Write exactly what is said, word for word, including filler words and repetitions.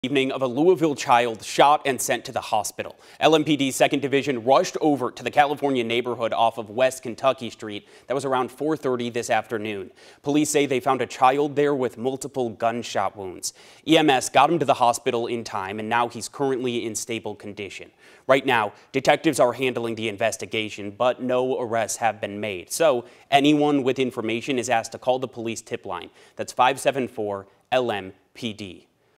Evening of a Louisville child shot and sent to the hospital. L M P D second Division rushed over to the California neighborhood off of West Kentucky Street. That was around four thirty this afternoon. Police say they found a child there with multiple gunshot wounds. E M S got him to the hospital in time, and now he's currently in stable condition. Right now, detectives are handling the investigation, but no arrests have been made. So anyone with information is asked to call the police tip line. That's five seven four L M P D.